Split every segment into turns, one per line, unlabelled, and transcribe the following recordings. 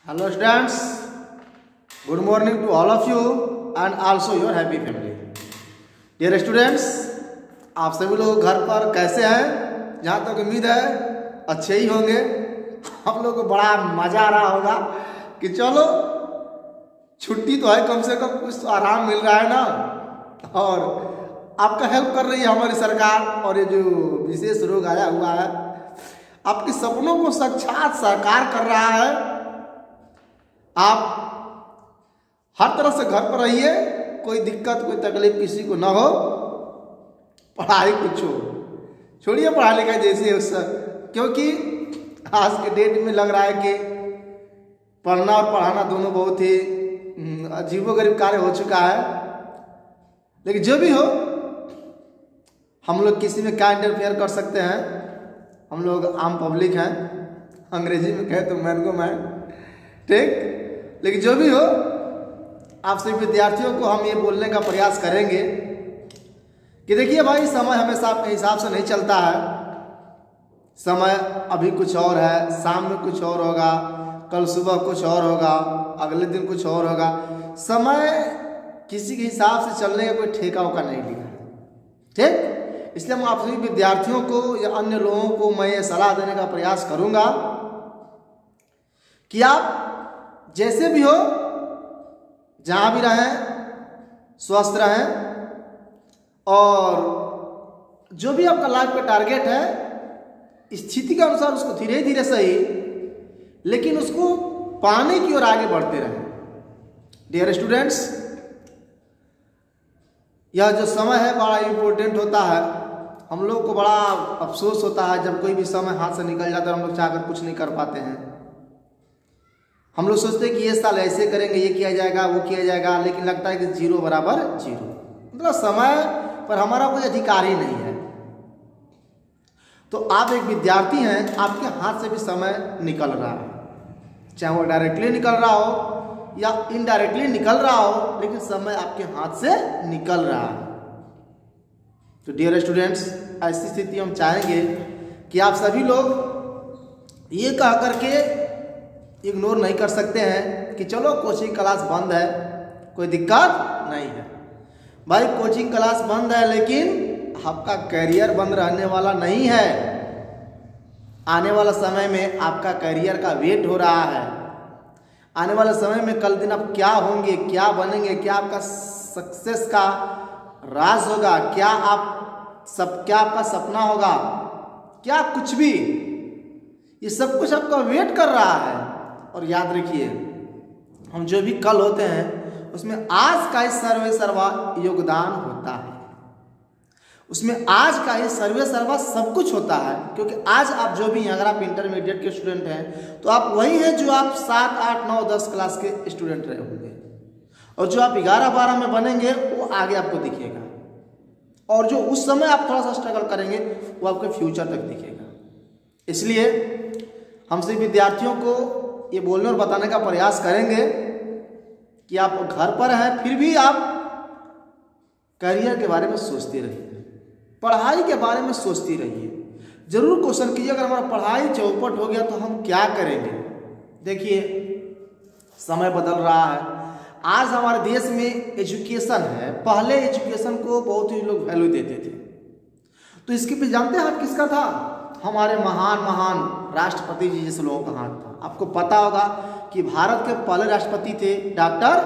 Hello students, good morning to all of you and also your happy family. Dear students, आप सभी लोग घर पर कैसे हैं? जहाँ तक उम्मीद है अच्छे ही होंगे। आप लोगों को बड़ा मजा आ रहा होगा कि चलो छुट्टी तो है, कम से कम कुछ तो आराम मिल रहा है ना, और आपका हेल्प कर रही है हमारी सरकार। और ये जो विशेष रोग आया हुआ है आपके सपनों को साक्षात साकार कर रहा है। आप हर तरह से घर पर रहिए, कोई दिक्कत कोई तकलीफ किसी को ना हो। पढ़ाई कुछ छोड़िए, पढ़ाई लिखाई जैसे उससे, क्योंकि आज के डेट में लग रहा है कि पढ़ना और पढ़ाना दोनों बहुत ही अजीबोगरीब कार्य हो चुका है। लेकिन जो भी हो, हम लोग किसी में क्या इंटरफेयर कर सकते हैं? हम लोग आम पब्लिक हैं, अंग्रेजी में कहे तो मैन को मैन, ठीक। लेकिन जो भी हो, आप सभी विद्यार्थियों को हम ये बोलने का प्रयास करेंगे कि देखिए भाई, समय हमेशा आपके हिसाब से नहीं चलता है। समय अभी कुछ और है, शाम में कुछ और होगा, कल सुबह कुछ और होगा, अगले दिन कुछ और होगा। समय किसी के हिसाब से चलने का कोई ठेका उका नहीं लिया है, ठीक। इसलिए हम आप सभी विद्यार्थियों को या अन्य लोगों को मैं ये सलाह देने का प्रयास करूंगा कि आप जैसे भी हो, जहां भी रहें, स्वस्थ रहें, और जो भी आपका लाइफ का टारगेट है, स्थिति के अनुसार उसको धीरे धीरे सही, लेकिन उसको पाने की ओर आगे बढ़ते रहें। डियर स्टूडेंट्स, यह जो समय है बड़ा इंपॉर्टेंट होता है। हम लोग को बड़ा अफसोस होता है जब कोई भी समय हाथ से निकल जाता है, हम लोग चाहकर कुछ नहीं कर पाते हैं। हम लोग सोचते हैं कि ये साल ऐसे करेंगे, ये किया जाएगा, वो किया जाएगा, लेकिन लगता है कि जीरो बराबर जीरो, मतलब समय पर हमारा कोई अधिकार ही नहीं है। तो आप एक विद्यार्थी हैं, आपके हाथ से भी समय निकल रहा है, चाहे वो डायरेक्टली निकल रहा हो या इनडायरेक्टली निकल रहा हो, लेकिन समय आपके हाथ से निकल रहा है। तो डियर स्टूडेंट्स, ऐसी स्थिति हम चाहेंगे कि आप सभी लोग ये कह करके इग्नोर नहीं कर सकते हैं कि चलो कोचिंग क्लास बंद है, कोई दिक्कत नहीं है। भाई कोचिंग क्लास बंद है, लेकिन आपका करियर बंद रहने वाला नहीं है। आने वाला समय में आपका करियर का वेट हो रहा है। आने वाले समय में कल दिन आप क्या होंगे, क्या बनेंगे, क्या आपका सक्सेस का राज होगा, क्या आपका सपना होगा, क्या कुछ भी, ये सब कुछ आपका वेट कर रहा है। और याद रखिए, हम जो भी कल होते हैं उसमें आज का ही सर्वे सर्वा योगदान होता है, उसमें आज का ही सर्वे सर्वा सब कुछ होता है। क्योंकि आज आप जो भी हैं, अगर आप इंटरमीडिएट के स्टूडेंट हैं तो आप वही हैं जो आप 7, 8, 9, 10 क्लास के स्टूडेंट रहे होंगे, और जो आप 11, 12 में बनेंगे वो आगे आपको दिखेगा, और जो उस समय आप थोड़ा सा स्ट्रगल करेंगे वो आपके फ्यूचर तक दिखेगा। इसलिए हम सभी विद्यार्थियों को ये बोलने और बताने का प्रयास करेंगे कि आप घर पर हैं, फिर भी आप करियर के बारे में सोचते रहिए, पढ़ाई के बारे में सोचती रहिए। जरूर क्वेश्चन कीजिए, अगर हमारा पढ़ाई चौपट हो गया तो हम क्या करेंगे। देखिए, समय बदल रहा है। आज हमारे देश में एजुकेशन है, पहले एजुकेशन को बहुत ही लोग वैल्यू देते थे। तो इसके पे जानते हैं आप किसका था? हमारे महान महान राष्ट्रपति जी जैसे लोगों का हाथ था। आपको पता होगा कि भारत के पहले राष्ट्रपति थे डॉक्टर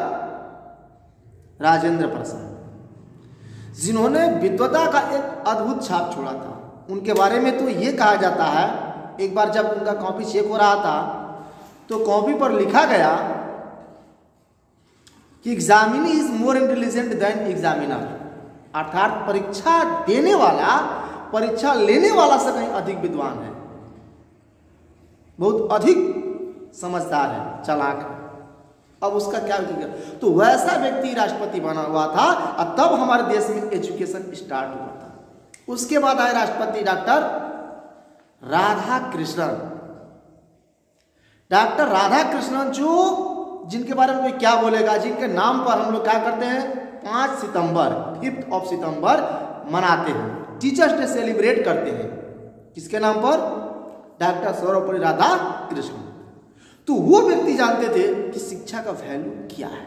राजेंद्र प्रसाद, जिन्होंने विद्वता का एक अद्भुत छाप छोड़ा था। उनके बारे में तो ये कहा जाता है, एक बार जब उनका कॉपी चेक हो रहा था तो कॉपी पर लिखा गया कि examinee is more intelligent than examiner, अर्थात परीक्षा देने वाला परीक्षा लेने वाला से कहीं अधिक विद्वान है, बहुत अधिक समझदार है, चालाक है। अब उसका क्या किया? तो वैसा व्यक्ति राष्ट्रपति बना हुआ था, और तब हमारे देश में एजुकेशन स्टार्ट हुआ था। उसके बाद आए राष्ट्रपति डॉक्टर राधा कृष्णन। डॉक्टर राधा कृष्णन, जो जिनके बारे में कोई क्या बोलेगा, जिनके नाम पर हम लोग क्या करते हैं, 5 सितंबर 5 सितंबर मनाते हैं, टीचर्स डे सेलिब्रेट करते हैं। किसके नाम पर? डॉक्टर सर्वपल्ली राधाकृष्णन। तो तो वो व्यक्ति जानते थे कि शिक्षा का वैल्यू क्या है।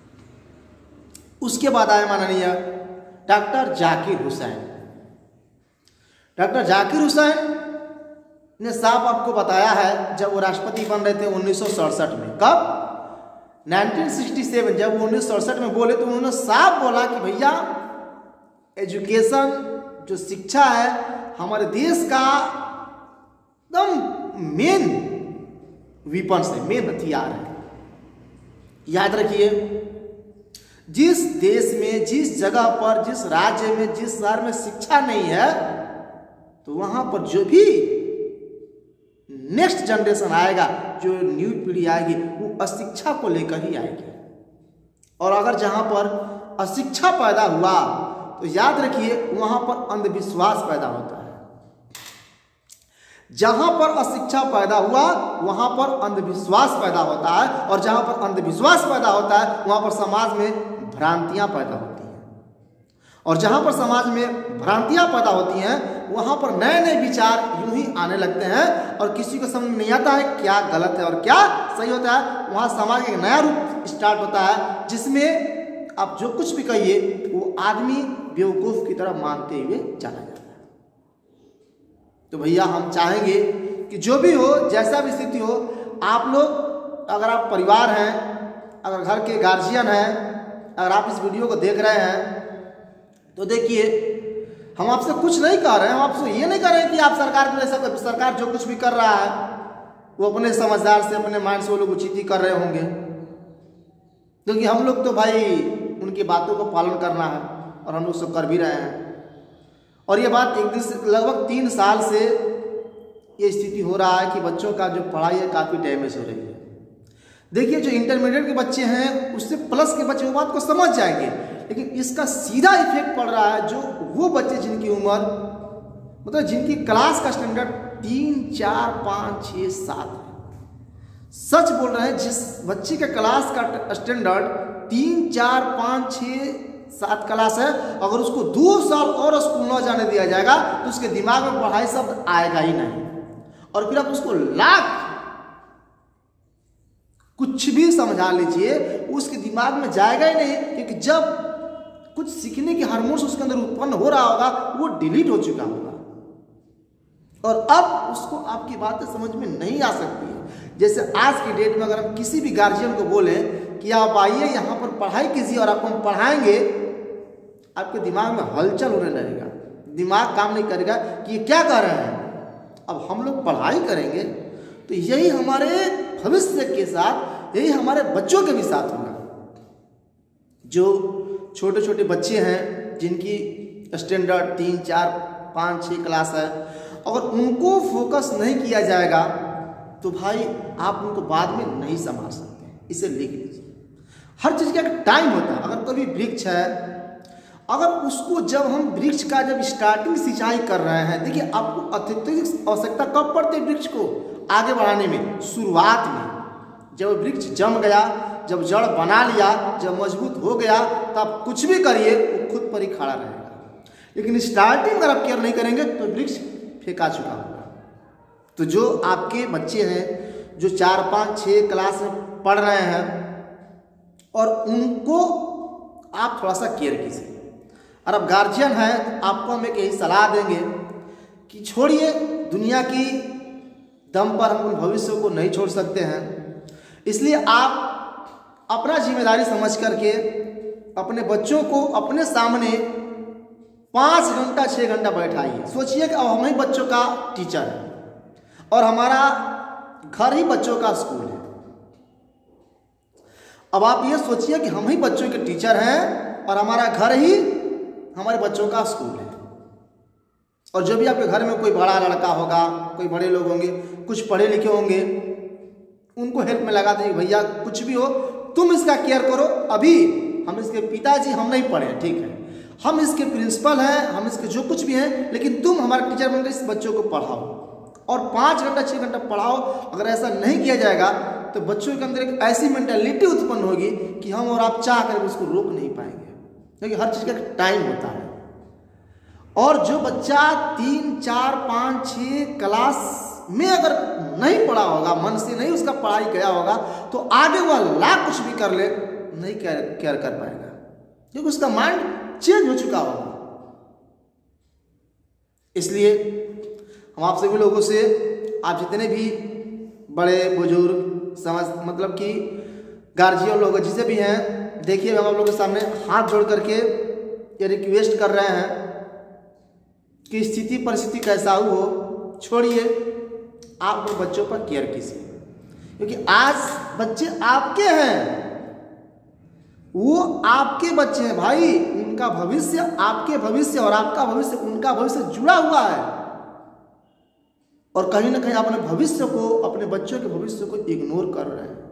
उसके बाद आए माननीय डॉक्टर जाकिर हुसैन। डॉक्टर जाकिर हुसैन ने साफ आपको बताया है, जब वो राष्ट्रपति बन रहे थे 1967 में, कब 1967, जब वो 1967 में बोले तो उन्होंने साफ बोला कि भैया एजुकेशन जो शिक्षा है हमारे देश का एकदम मेन वीपन है, मेन हथियार है। याद रखिए, जिस देश में, जिस जगह पर, जिस राज्य में, जिस शहर में शिक्षा नहीं है तो वहां पर जो भी नेक्स्ट जनरेशन आएगा, जो न्यू पीढ़ी आएगी, वो अशिक्षा को लेकर ही आएगी। और अगर जहां पर अशिक्षा पैदा हुआ तो याद रखिए वहां पर अंधविश्वास पैदा होता है। जहां पर अशिक्षा पैदा हुआ वहां पर अंधविश्वास पैदा होता है, और जहां पर अंधविश्वास पैदा होता है वहां पर समाज में भ्रांतियां पैदा होती हैं, और जहां पर समाज में भ्रांतियां पैदा होती हैं वहां पर नए नए विचार यूं ही आने लगते हैं, और किसी को समझ में नहीं आता है क्या गलत है और क्या सही होता है। वहां समाज का एक नया रूप स्टार्ट होता है, जिसमें आप जो कुछ भी कहिए वो आदमी बेवकूफ की तरह मानते हुए चला जाता है। तो भैया हम चाहेंगे कि जो भी हो, जैसा भी स्थिति हो, आप लोग, अगर आप परिवार हैं, अगर घर के गार्जियन हैं, अगर आप इस वीडियो को देख रहे हैं तो देखिए, हम आपसे कुछ नहीं कह रहे हैं, हम आपसे ये नहीं कह रहे हैं कि आप सरकार को ऐसा, सरकार जो कुछ भी कर रहा है वो अपने समझदार से, अपने माइंड से वो लोग उचित ही कर रहे होंगे, क्योंकि हम लोग तो भाई उनकी बातों को पालन करना है और हम लोग सब कर भी रहे हैं। और ये बात एक दिन से लगभग 3 साल से ये स्थिति हो रहा है कि बच्चों का जो पढ़ाई है काफ़ी डैमेज हो रही है। देखिए, जो इंटरमीडिएट के बच्चे हैं उससे प्लस के बच्चे वो बात को समझ जाएंगे, लेकिन इसका सीधा इफेक्ट पड़ रहा है जो वो बच्चे जिनकी उम्र, मतलब जिनकी क्लास का स्टैंडर्ड 3, 4, 5, 6, 7 है। सच बोल रहे हैं, जिस बच्चे के क्लास का स्टैंडर्ड 3, 4, 5, 6, 7 क्लास है, अगर उसको 2 साल और स्कूल न जाने दिया जाएगा तो उसके दिमाग में पढ़ाई शब्द आएगा ही नहीं, और फिर आप उसको लाख कुछ भी समझा लीजिए उसके दिमाग में जाएगा ही नहीं, क्योंकि जब कुछ सीखने की हार्मोन्स उसके अंदर उत्पन्न हो रहा होगा वो डिलीट हो चुका होगा, और अब उसको आपकी बातें समझ में नहीं आ सकती है। जैसे आज की डेट में अगर हम किसी भी गार्जियन को बोलें कि आप आइए यहाँ पर पढ़ाई कीजिए और आपको हम पढ़ाएंगे, आपके दिमाग में हलचल होने लगेगा, दिमाग काम नहीं करेगा कि ये क्या कर रहे हैं। अब हम लोग पढ़ाई करेंगे तो यही हमारे भविष्य के साथ, यही हमारे बच्चों के भी साथ होगा। जो छोटे छोटे बच्चे हैं जिनकी स्टैंडर्ड 3, 4, 5, 6 क्लास है, अगर उनको फोकस नहीं किया जाएगा तो भाई आप उनको बाद में नहीं संभाल सकते। इसे लिख लीजिए, हर चीज़ का एक टाइम होता है। अगर कोई वृक्ष है, अगर उसको जब हम वृक्ष का जब स्टार्टिंग सिंचाई कर रहे हैं, देखिए आपको अत्यधिक आवश्यकता कब पड़ती है वृक्ष को आगे बढ़ाने में? शुरुआत में, जब वृक्ष जम गया, जब जड़ बना लिया, जब मजबूत हो गया, तब कुछ भी करिए वो खुद पर ही खड़ा रहेगा। लेकिन स्टार्टिंग अगर आप केयर नहीं करेंगे तो वृक्ष फेंका चुका होगा। तो जो आपके बच्चे हैं जो 4, 5, 6 क्लास में पढ़ रहे हैं, और उनको आप थोड़ा सा केयर कीजिए। और अब गार्जियन हैं तो आपको हम एक यही सलाह देंगे कि छोड़िए, दुनिया की दम पर हम उन भविष्य को नहीं छोड़ सकते हैं, इसलिए आप अपना जिम्मेदारी समझ करके अपने बच्चों को अपने सामने 5 घंटा 6 घंटा बैठाइए। सोचिए कि अब हम ही बच्चों का टीचर है और हमारा घर ही बच्चों का स्कूल है। अब आप ये सोचिए कि हम ही बच्चों के टीचर हैं और हमारा घर ही हमारे बच्चों का स्कूल है, और जो भी आपके घर में कोई बड़ा लड़का होगा, कोई बड़े लोग होंगे, कुछ पढ़े लिखे होंगे, उनको हेल्प में लगा देंगे, भैया कुछ भी हो तुम इसका केयर करो। अभी हम इसके पिताजी हम नहीं पढ़े, ठीक है, हम इसके प्रिंसिपल हैं, हम इसके जो कुछ भी हैं, लेकिन तुम हमारा टीचर बनकर इस बच्चों को पढ़ाओ और 5 घंटा 6 घंटा पढ़ाओ। अगर ऐसा नहीं किया जाएगा तो बच्चों के अंदर एक ऐसी मेंटालिटी उत्पन्न होगी कि हम और आप चाह कर उसको रोक नहीं पाएंगे, क्योंकि हर चीज़ का एक टाइम होता है। और जो बच्चा 3, 4, 5, 6 क्लास में अगर नहीं पढ़ा होगा, मन से नहीं उसका पढ़ाई गया होगा, तो आगे वह लाख कुछ भी कर ले नहीं केयर कर पाएगा, क्योंकि उसका माइंड चेंज हो चुका होगा। इसलिए हम आप सभी लोगों से, आप जितने भी बड़े बुजुर्ग समझ मतलब कि गार्जियन लोग जिसे भी हैं, देखिए हम आप लोगों के सामने हाथ जोड़ करके ये रिक्वेस्ट कर रहे हैं कि स्थिति परिस्थिति कैसा हो, छोड़िए, आप अपने बच्चों पर केयर कीजिए, क्योंकि आज बच्चे आपके हैं, वो आपके बच्चे हैं भाई, उनका भविष्य आपके भविष्य और आपका भविष्य उनका भविष्य जुड़ा हुआ है। और कहीं ना कहीं अपने भविष्य को, अपने बच्चों के भविष्य को इग्नोर कर रहे हैं।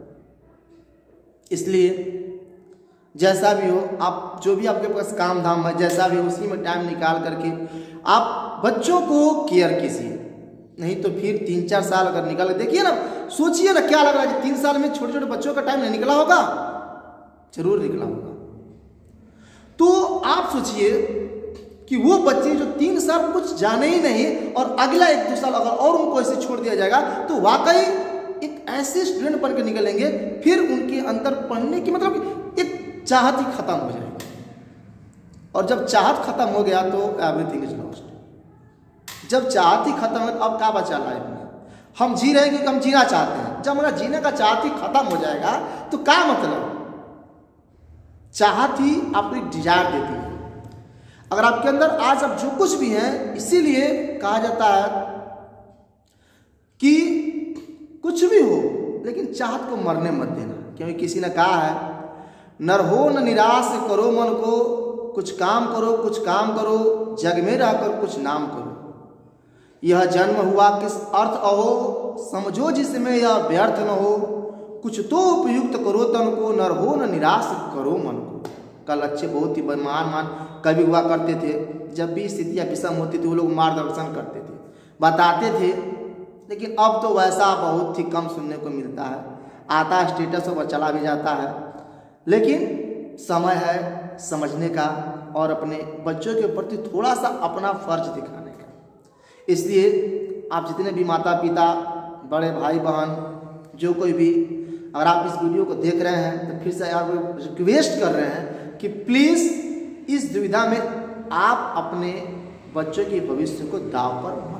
इसलिए जैसा भी हो, आप जो भी आपके पास काम धाम है, जैसा भी उसी में टाइम निकाल करके आप बच्चों को केयर कीजिए। नहीं तो फिर 3-4 साल अगर निकल, देखिए ना, सोचिए ना क्या लग रहा है कि 3 साल में छोटे छोटे बच्चों का टाइम नहीं निकला होगा, जरूर निकला होगा। तो आप सोचिए कि वो बच्चे जो 3 साल कुछ जाने ही नहीं और अगला 1-2 साल अगर और उनको ऐसे छोड़ दिया जाएगा, तो वाकई एक ऐसे स्टूडेंट बन के निकलेंगे, फिर उनके अंदर पढ़ने की मतलब एक चाहत ही खत्म हो जाएगी। और जब चाहत खत्म हो गया तो एवरीथिंग इज लॉस्ट। जब चाहत ही खत्म हो, अब क्या बचा लाइफ में? हम जी रहे हैं क्योंकि हम जीना चाहते हैं। जब हमारा जीने का चाहत ही खत्म हो जाएगा तो क्या मतलब? चाहत ही आपको एक डिजायर देती है। अगर आपके अंदर आज अब जो कुछ भी है, इसीलिए कहा जाता है कि कुछ भी हो लेकिन चाहत को मरने मत देना, क्योंकि किसी ने कहा है, नर हो न निराश करो मन को, कुछ काम करो, कुछ काम करो, जग में रहकर कुछ नाम करो। यह जन्म हुआ किस अर्थ अहो, समझो जिसमें यह व्यर्थ न हो। कुछ तो उपयुक्त करो तन को, नर हो न निराश करो मन को। कल अच्छे बहुत ही महान कवि हुआ करते थे, जब भी स्थितियाँ विषम होती थी वो लोग मार्गदर्शन करते थे, बताते थे। लेकिन अब तो वैसा बहुत ही कम सुनने को मिलता है। आता है स्टेटस पर चला भी जाता है। लेकिन समय है समझने का और अपने बच्चों के प्रति थोड़ा सा अपना फर्ज दिखाने का। इसलिए आप जितने भी माता पिता, बड़े भाई बहन, जो कोई भी, अगर आप इस वीडियो को देख रहे हैं तो फिर से आप रिक्वेस्ट कर रहे हैं कि प्लीज़ इस दुविधा में आप अपने बच्चों के भविष्य को दांव पर मत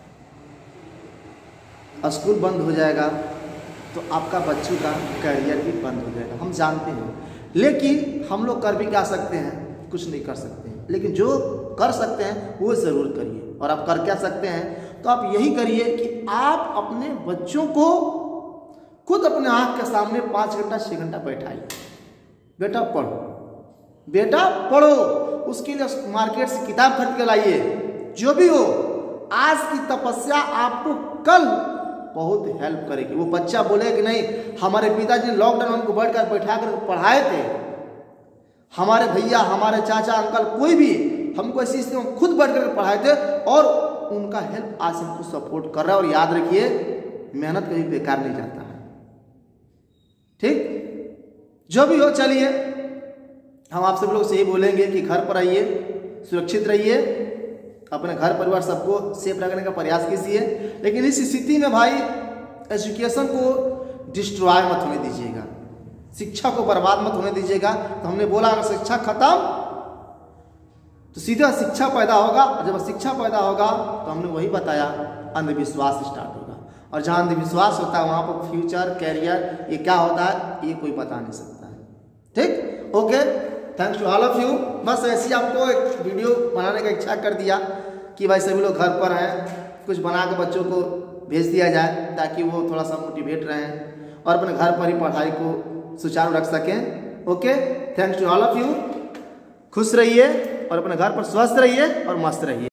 लगाएं। स्कूल बंद हो जाएगा तो आपका बच्चों का करियर भी बंद हो जाएगा, हम जानते हैं। लेकिन हम लोग कर भी क्या सकते हैं? कुछ नहीं कर सकते हैं। लेकिन जो कर सकते हैं वो ज़रूर करिए। और आप कर क्या सकते हैं? तो आप यही करिए कि आप अपने बच्चों को खुद अपने आँख के सामने 5 घंटा 6 घंटा बैठाइए। बेटा पढ़ो, बेटा पढ़ो। उसके लिए मार्केट से किताब खरीद के लाइए। जो भी हो, आज की तपस्या आपको कल बहुत हेल्प करेगी। वो बच्चा बोले कि नहीं, हमारे पिताजी ने लॉकडाउन में हमको बैठकर बैठा कर पढ़ाए थे, हमारे भैया, हमारे चाचा, अंकल, कोई भी हमको ऐसी स्थिति में खुद बैठ कर पढ़ाए थे और उनका हेल्प आज हमको सपोर्ट कर रहा है। और याद रखिए, मेहनत कभी बेकार नहीं जाता है। ठीक, जो भी हो, चलिए हम आप सब लोग से यही बोलेंगे कि घर पर आइए, सुरक्षित रहिए, अपने घर परिवार सबको सेफ रखने का प्रयास कीजिए। लेकिन इस स्थिति में भाई एजुकेशन को डिस्ट्रॉय मत होने दीजिएगा, शिक्षा को बर्बाद मत होने दीजिएगा। तो हमने बोला अगर शिक्षा खत्म तो सीधा शिक्षा पैदा होगा, और जब शिक्षा पैदा होगा तो हमने वही बताया, अंधविश्वास स्टार्ट होगा। और जहाँ अंधविश्वास होता है वहाँ पर फ्यूचर, कैरियर, ये क्या होता है ये कोई बता नहीं सकता है। ठीक, okay, thanks to all of you. बस ऐसी आपको एक वीडियो बनाने का इच्छा कर दिया कि भाई सभी लोग घर पर हैं, कुछ बना के बच्चों को भेज दिया जाए ताकि वो थोड़ा सा मोटिवेट रहें और अपने घर पर ही पढ़ाई को सुचारू रख सकें। Okay, thanks to all of you. खुश रहिए और अपने घर पर स्वस्थ रहिए और मस्त रहिए।